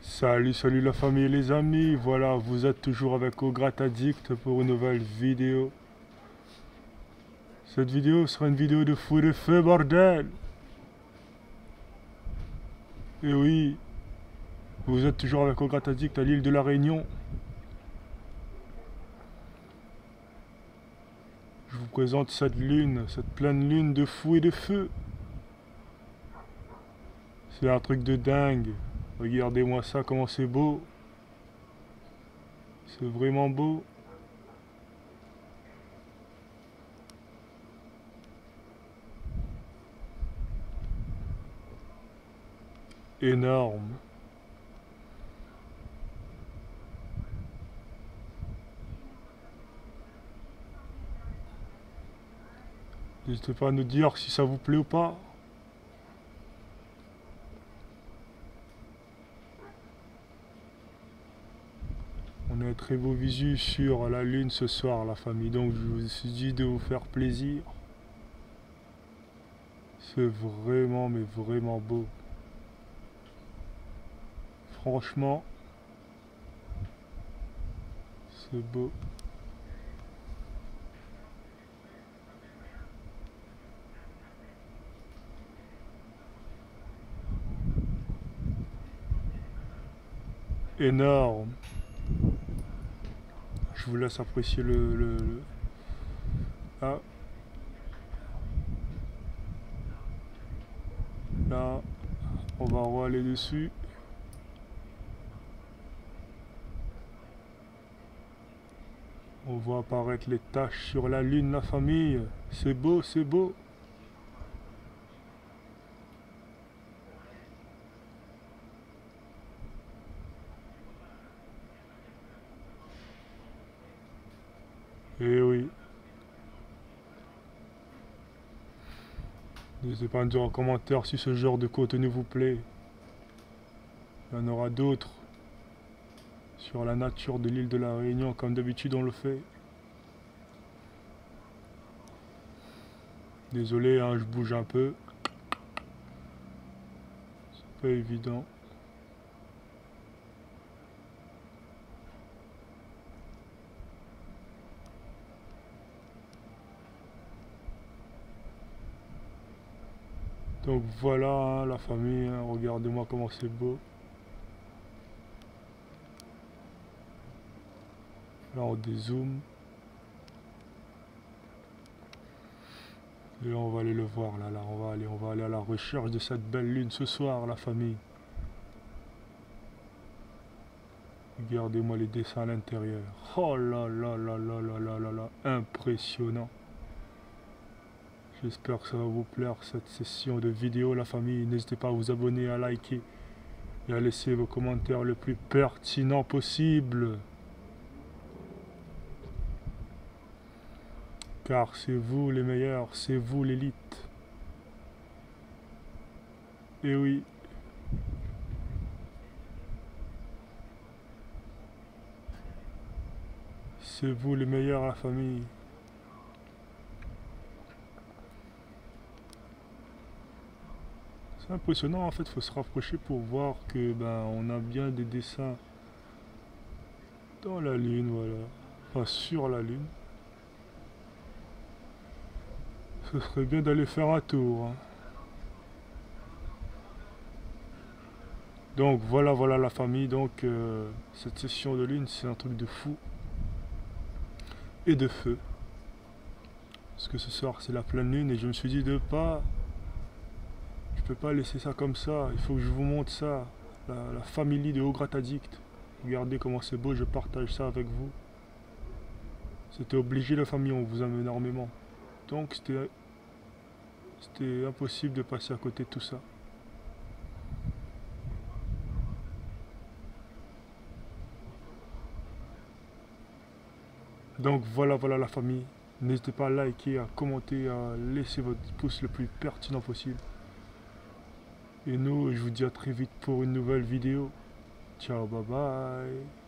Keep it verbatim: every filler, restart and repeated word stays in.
Salut, salut la famille et les amis, voilà, vous êtes toujours avec Ograt Addict pour une nouvelle vidéo. Cette vidéo sera une vidéo de fou et de feu, bordel. Et oui, vous êtes toujours avec Ograt Addict à l'île de la Réunion. Je vous présente cette lune, cette pleine lune de fou et de feu. C'est un truc de dingue. Regardez-moi ça, comment c'est beau. C'est vraiment beau. Énorme. N'hésitez pas à nous dire si ça vous plaît ou pas. On a un très beau visu sur la lune ce soir, la famille, donc je vous suis dit de vous faire plaisir. C'est vraiment, mais vraiment beau. Franchement, c'est beau. Énorme. Je vous laisse apprécier le... le, le... Ah. Là, on va aller dessus. On voit apparaître les taches sur la lune, la famille. C'est beau, c'est beau. Eh oui. N'hésitez pas à nous dire en commentaire si ce genre de contenu vous plaît. Il y en aura d'autres sur la nature de l'île de la Réunion, comme d'habitude on le fait. Désolé, hein, je bouge un peu. C'est pas évident. Donc voilà, hein, la famille, hein, regardez-moi comment c'est beau. Là on dézoome. Et là on va aller le voir, là, là, on va aller, on va aller à la recherche de cette belle lune ce soir, la famille. Regardez-moi les dessins à l'intérieur. Oh là là là là là là là là, impressionnant. J'espère que ça va vous plaire cette session de vidéo, la famille. N'hésitez pas à vous abonner, à liker et à laisser vos commentaires le plus pertinents possible. Car c'est vous les meilleurs, c'est vous l'élite. Et oui. C'est vous les meilleurs, la famille. C'est impressionnant en fait, il faut se rapprocher pour voir que ben on a bien des dessins dans la lune, voilà. Enfin sur la lune. Ce serait bien d'aller faire un tour. Hein. Donc voilà, voilà la famille. Donc euh, cette session de lune, c'est un truc de fou. Et de feu. Parce que ce soir, c'est la pleine lune et je me suis dit de pas... Je peux pas laisser ça comme ça. Il faut que je vous montre ça. La, la famille de Ograt Addict. Regardez comment c'est beau, je partage ça avec vous. C'était obligé la famille, on vous aime énormément. Donc c'était... C'était impossible de passer à côté de tout ça. Donc voilà, voilà la famille. N'hésitez pas à liker, à commenter, à laisser votre pouce le plus pertinent possible. Et nous, je vous dis à très vite pour une nouvelle vidéo. Ciao, bye bye.